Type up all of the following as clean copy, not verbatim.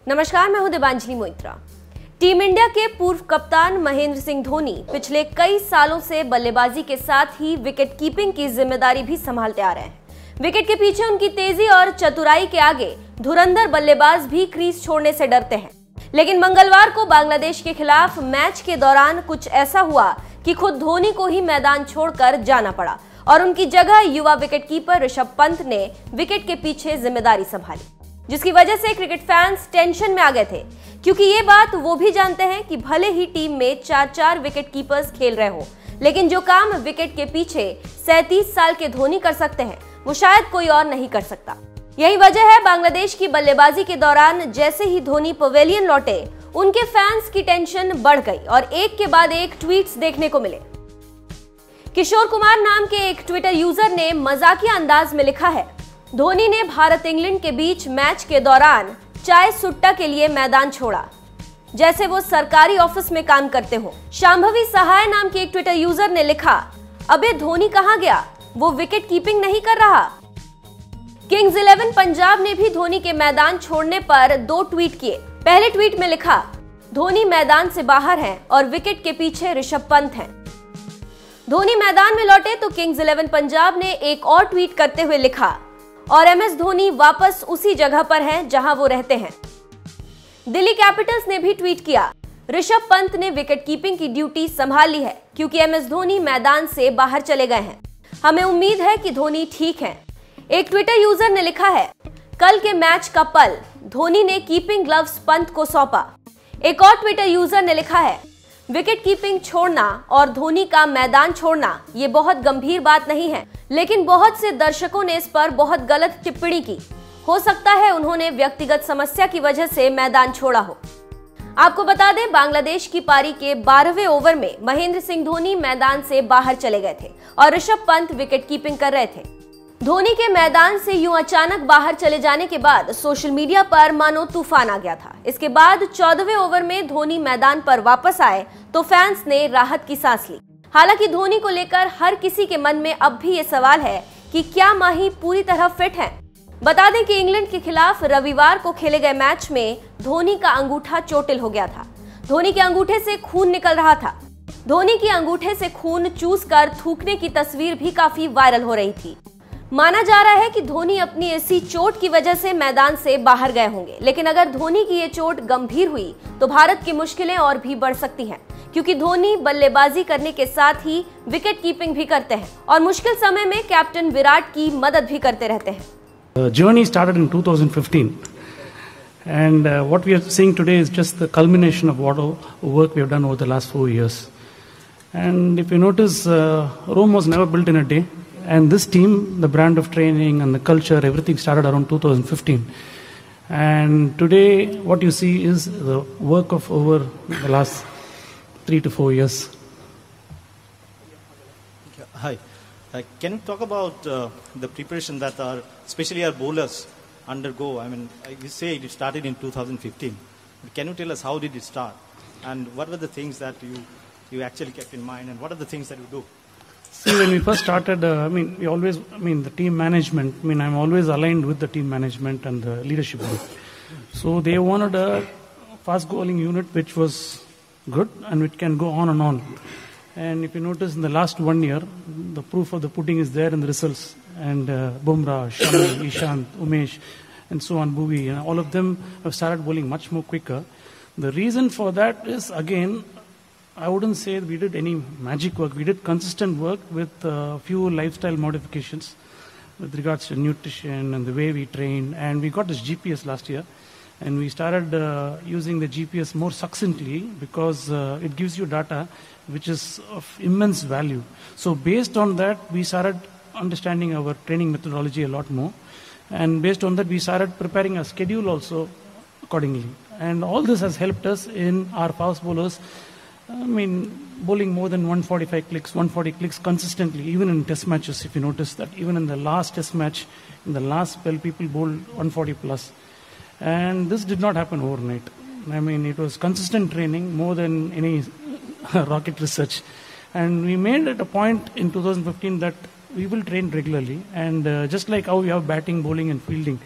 नमस्कार, मैं हूं देवांजलि मोइत्रा। टीम इंडिया के पूर्व कप्तान महेंद्र सिंह धोनी पिछले कई सालों से बल्लेबाजी के साथ ही विकेट कीपिंग की जिम्मेदारी भी संभालते आ रहे हैं। विकेट के पीछे उनकी तेजी और चतुराई के आगे धुरंधर बल्लेबाज भी क्रीज छोड़ने से डरते हैं। लेकिन मंगलवार को बांग्लादेश के खिलाफ मैच के दौरान कुछ ऐसा हुआ कि खुद धोनी को ही मैदान छोड़कर जाना पड़ा और उनकी जगह युवा विकेटकीपर ऋषभ पंत ने विकेट के पीछे जिम्मेदारी संभाली, जिसकी वजह से क्रिकेट फैंस टेंशन में आ गए थे, क्योंकि ये बात वो भी जानते हैं कि भले ही टीम में 4-4 विकेट कीपर्स खेल रहे हो, लेकिन जो काम विकेट के पीछे 37 साल के धोनी कर सकते हैं वो शायद कोई और नहीं कर सकता। यही वजह है बांग्लादेश की बल्लेबाजी के दौरान जैसे ही धोनी पवेलियन लौटे, उनके फैंस की टेंशन बढ़ गई और एक के बाद एक ट्वीट्स देखने को मिले। किशोर कुमार नाम के एक ट्विटर यूजर ने मजाकिया अंदाज में लिखा है, धोनी ने भारत इंग्लैंड के बीच मैच के दौरान चाय सुट्टा के लिए मैदान छोड़ा, जैसे वो सरकारी ऑफिस में काम करते हो। शांभवी सहाय नाम के एक ट्विटर यूजर ने लिखा, अबे धोनी कहां गया, वो विकेट कीपिंग नहीं कर रहा। किंग्स 11 पंजाब ने भी धोनी के मैदान छोड़ने पर 2 ट्वीट किए। पहले ट्वीट में लिखा, धोनी मैदान से बाहर हैं और विकेट के पीछे ऋषभ पंत हैं। धोनी मैदान में लौटे तो किंग्स 11 पंजाब ने एक और ट्वीट करते हुए लिखा, और एमएस धोनी वापस उसी जगह पर हैं जहां वो रहते हैं। दिल्ली कैपिटल्स ने भी ट्वीट किया, ऋषभ पंत ने विकेट कीपिंग की ड्यूटी संभाल ली है क्योंकि एमएस धोनी मैदान से बाहर चले गए हैं। हमें उम्मीद है कि धोनी ठीक हैं। एक ट्विटर यूजर ने लिखा है, कल के मैच का पल, धोनी ने कीपिंग ग्लव्स पंत को सौंपा। एक और ट्विटर यूजर ने लिखा है, विकेट कीपिंग छोड़ना और धोनी का मैदान छोड़ना ये बहुत गंभीर बात नहीं है, लेकिन बहुत से दर्शकों ने इस पर बहुत गलत टिप्पणी की। हो सकता है उन्होंने व्यक्तिगत समस्या की वजह से मैदान छोड़ा हो। आपको बता दें, बांग्लादेश की पारी के 12वें ओवर में महेंद्र सिंह धोनी मैदान से बाहर चले गए थे और ऋषभ पंत विकेट कीपिंग कर रहे थे। धोनी के मैदान से यूं अचानक बाहर चले जाने के बाद सोशल मीडिया पर मानो तूफान आ गया था। इसके बाद 14वें ओवर में धोनी मैदान पर वापस आए तो फैंस ने राहत की सांस ली। हालांकि धोनी को लेकर हर किसी के मन में अब भी ये सवाल है कि क्या माही पूरी तरह फिट हैं। बता दें कि इंग्लैंड के खिलाफ रविवार को खेले गए मैच में धोनी का अंगूठा चोटिल हो गया था। धोनी के अंगूठे से खून निकल रहा था। धोनी के अंगूठे से खून चूस कर थूकने की तस्वीर भी काफी वायरल हो रही थी। माना जा रहा है कि धोनी अपनी ऐसी चोट की वजह से मैदान से बाहर गए होंगे, लेकिन अगर धोनी की ये चोट गंभीर हुई तो भारत की मुश्किलें और भी बढ़ सकती हैं, क्योंकि धोनी बल्लेबाजी करने के साथ ही विकेट कीपिंग भी करते हैं और मुश्किल समय में कैप्टन विराट की मदद भी करते रहते हैं। The journey started in 2015 and what we are seeing today is just the culmination of what work we have done over the last 4 years. And if you notice, Rome was never built in a day. And this team, the brand of training and the culture, everything started around 2015. And today, what you see is the work of over the last 3 to 4 years. Hi. Can you talk about the preparation that especially our bowlers undergo? I mean, you say it started in 2015. But can you tell us how did it start? And what were the things that you actually kept in mind? And what are the things that you do? See, when we first started, the team management, I'm always aligned with the team management and the leadership group. So they wanted a fast bowling unit which was good and which can go on and on. And if you notice in the last 1 year, the proof of the pudding is there in the results. And Bumrah, Shami, Ishant, Umesh, and so on, Bhuvi, all of them have started bowling much more quicker. The reason for that is, again, I wouldn't say we did any magic work. We did consistent work with a few lifestyle modifications with regards to nutrition and the way we train. And we got this GPS last year. And we started using the GPS more succinctly because it gives you data which is of immense value. So based on that, we started understanding our training methodology a lot more. And based on that, we started preparing a schedule also accordingly. And all this has helped us in our fast bowlers. Bowling more than 145 clicks, 140 clicks consistently, even in test matches. If you notice that, even in the last test match, in the last spell, people bowled 140 plus. And this did not happen overnight. It was consistent training more than any rocket research. And we made it a point in 2015 that we will train regularly. And just like how we have batting, bowling, and fielding,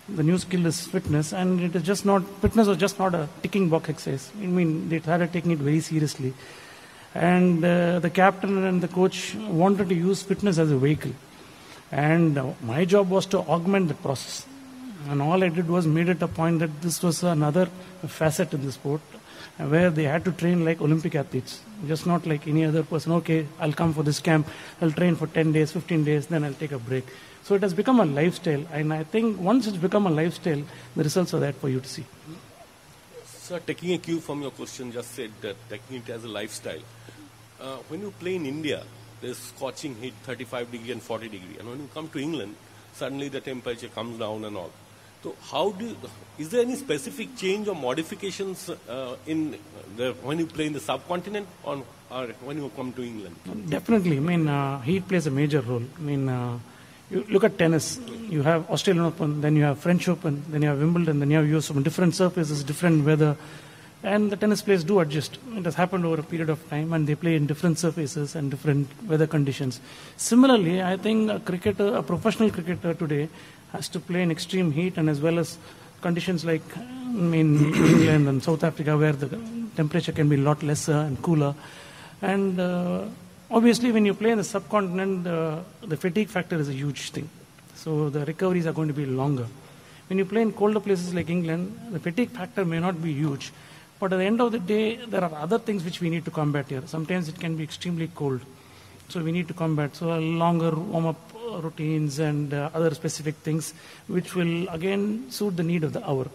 The new skill is fitness, and it is just not, fitness was just not a ticking box exercise. I mean, they started taking it very seriously. And the captain and the coach wanted to use fitness as a vehicle. And my job was to augment the process. And all I did was made it a point that this was another facet in the sport where they had to train like Olympic athletes, just not like any other person. Okay, I'll come for this camp, I'll train for 10 days, 15 days, then I'll take a break. So it has become a lifestyle, and I think once it's become a lifestyle, the results are there for you to see. Sir, taking a cue from your question, just said that taking it as a lifestyle. When you play in India, there's scorching heat, 35 degree and 40 degree. And when you come to England, suddenly the temperature comes down and all. So is there any specific change or modifications when you play in the subcontinent or when you come to England? Definitely. I mean, heat plays a major role. I mean, you look at tennis. You have Australian Open, then you have French Open, then you have Wimbledon, then you have US Open. Different surfaces, different weather. And the tennis players do adjust. It has happened over a period of time, and they play in different surfaces and different weather conditions. Similarly, I think a professional cricketer today has to play in extreme heat and as well as conditions like in England and South Africa where the temperature can be a lot lesser and cooler. And obviously when you play in the subcontinent, the fatigue factor is a huge thing. So the recoveries are going to be longer. When you play in colder places like England, the fatigue factor may not be huge. But at the end of the day, there are other things which we need to combat here. Sometimes it can be extremely cold. So we need to combat. So longer warm-up routines and other specific things which will again suit the need of the hour.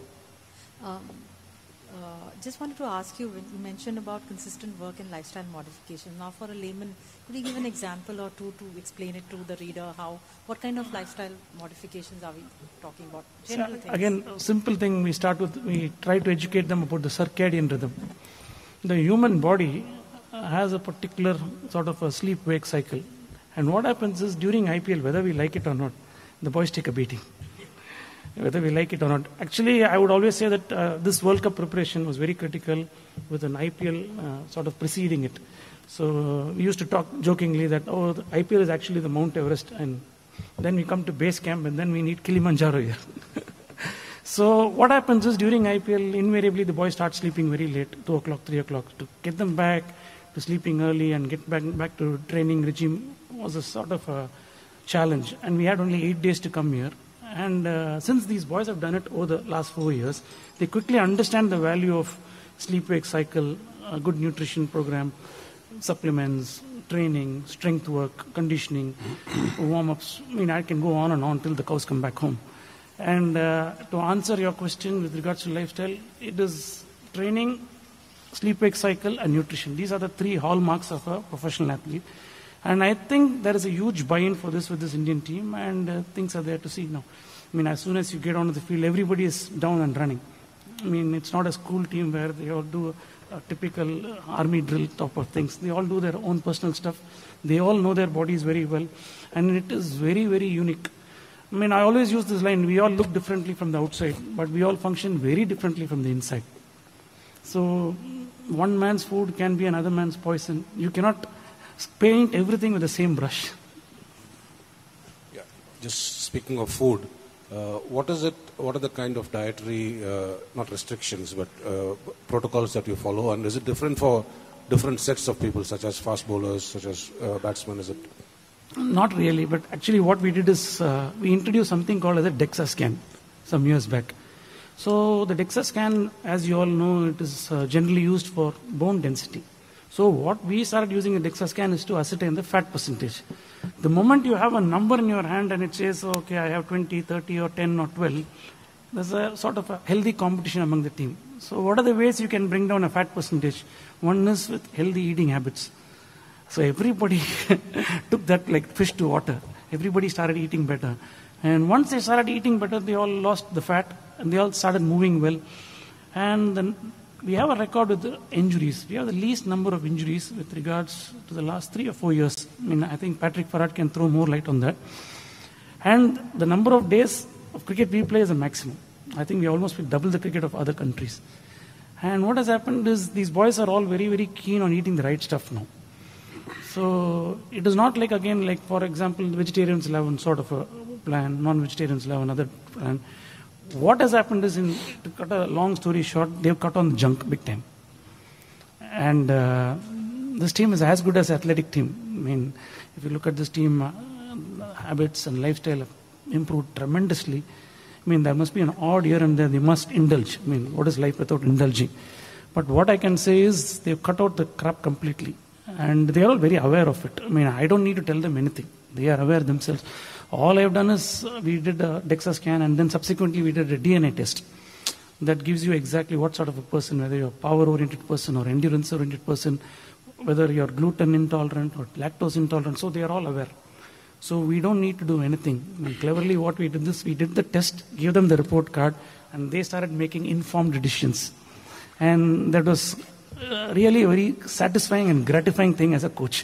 Just wanted to ask you, when you mentioned about consistent work and lifestyle modification. Now for a layman, could you give an example or two to explain it to the reader? What kind of lifestyle modifications are we talking about? General things. Again, a simple thing we start with, we try to educate them about the circadian rhythm. The human body has a particular sort of a sleep-wake cycle. And what happens is during IPL, whether we like it or not, the boys take a beating. Whether we like it or not. Actually, I would always say that this World Cup preparation was very critical with an IPL sort of preceding it. So we used to talk jokingly that, the IPL is actually the Mount Everest, and then we come to base camp and then we need Kilimanjaro here. So what happens is during IPL, invariably the boys start sleeping very late, 2 o'clock, 3 o'clock. To get them back to sleeping early and get back to training regime was a sort of a challenge. And we had only 8 days to come here. And since these boys have done it over the last 4 years, they quickly understand the value of sleep-wake cycle, a good nutrition program, supplements, training, strength work, conditioning, warm-ups. I mean, I can go on and on till the cows come back home. And to answer your question with regards to lifestyle, it is training, sleep-wake cycle, and nutrition. These are the 3 hallmarks of a professional athlete. And I think there is a huge buy-in for this with this Indian team, and things are there to see now. I mean, as soon as you get onto the field, everybody is down and running. I mean, it's not a school team where they all do a typical army drill type of things. They all do their own personal stuff. They all know their bodies very well, and it is very, very unique. I mean, I always use this line, we all look differently from the outside, but we all function very differently from the inside. So one man's food can be another man's poison. You cannot paint everything with the same brush. Yeah. Just speaking of food, what are the kind of dietary, not restrictions, but protocols that you follow? And is it different for different sets of people, such as fast bowlers, such as batsmen? Is it? Not really, but actually what we did is we introduced something called as a DEXA scan some years back. So the DEXA scan, as you all know, it is generally used for bone density. So what we started using a DEXA scan is to ascertain the fat percentage. The moment you have a number in your hand and it says, okay, I have 20, 30 or 10 or 12, there's a sort of a healthy competition among the team. So what are the ways you can bring down a fat percentage? One is with healthy eating habits. So everybody took that like fish to water. Everybody started eating better. And once they started eating better, they all lost the fat and they all started moving well. And then we have a record with the injuries. We have the least number of injuries with regards to the last 3 or 4 years. I mean, I think Patrick Farrad can throw more light on that. And the number of days of cricket we play is a maximum. I think we almost double the cricket of other countries. And what has happened is these boys are all very, very keen on eating the right stuff now. So it is not like, again, like for example, vegetarians will have one sort of a plan, non-vegetarians will have another plan. what has happened is, to cut a long story short, they've cut on the junk big time. And this team is as good as athletic team. I mean, if you look at this team, habits and lifestyle have improved tremendously. I mean, there must be an odd here and there. They must indulge. I mean, what is life without indulging? But what I can say is they've cut out the crap completely. And they are all very aware of it. I mean, I don't need to tell them anything. They are aware themselves. All I have done is we did a DEXA scan, and then subsequently we did a DNA test. That gives you exactly what sort of a person, whether you're a power-oriented person or endurance-oriented person, whether you're gluten intolerant or lactose intolerant. So they are all aware. So we don't need to do anything. I mean, cleverly what we did is we did the test, gave them the report card, and they started making informed decisions. And that was really a very satisfying and gratifying thing as a coach.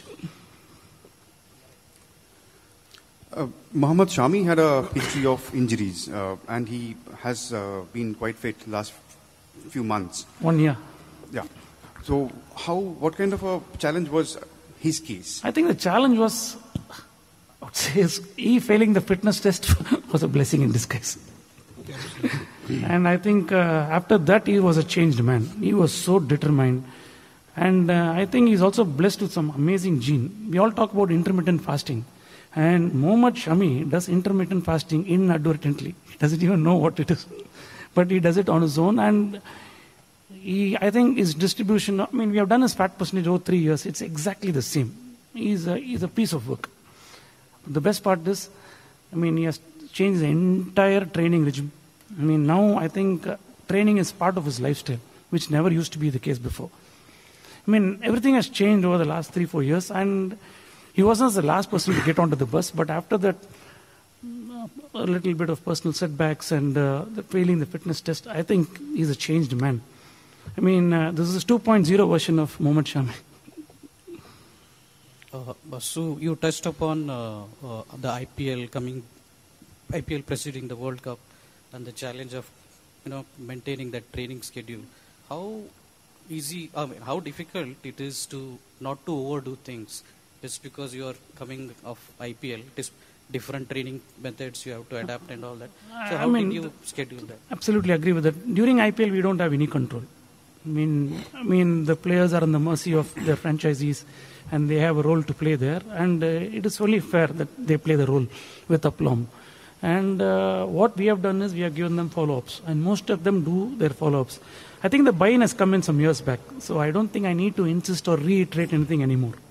Mohammad Shami had a history of injuries, and he has been quite fit last few months. 1 year. Yeah. So what kind of a challenge was his case? I think the challenge was, I would say, he failing the fitness test was a blessing in disguise. And I think after that he was a changed man. He was so determined. And I think he's also blessed with some amazing gene. We all talk about intermittent fasting. And Mohammad Shami does intermittent fasting inadvertently. He doesn't even know what it is. But he does it on his own. And I think his distribution, I mean, we have done his fat percentage over 3 years. It's exactly the same. He's a piece of work. The best part is, I mean, he has changed the entire training regime. I mean, now I think training is part of his lifestyle, which never used to be the case before. I mean, everything has changed over the last 3-4 years, and he wasn't the last person to get onto the bus, but after that, a little bit of personal setbacks and failing the fitness test, I think he's a changed man. I mean, this is 2.0 version of Mohammad Shami. So you touched upon the IPL preceding the World Cup and the challenge of maintaining that training schedule. How difficult it is to not to overdo things just because you are coming off IPL. It is different training methods you have to adapt and all that. So how did you schedule that? Absolutely agree with that. During IPL, we don't have any control. I mean, the players are on the mercy of their franchisees, and they have a role to play there. And it is only fair that they play the role with aplomb. And what we have done is we have given them follow-ups, and most of them do their follow-ups. I think the buy-in has come in some years back, so I don't think I need to insist or reiterate anything anymore.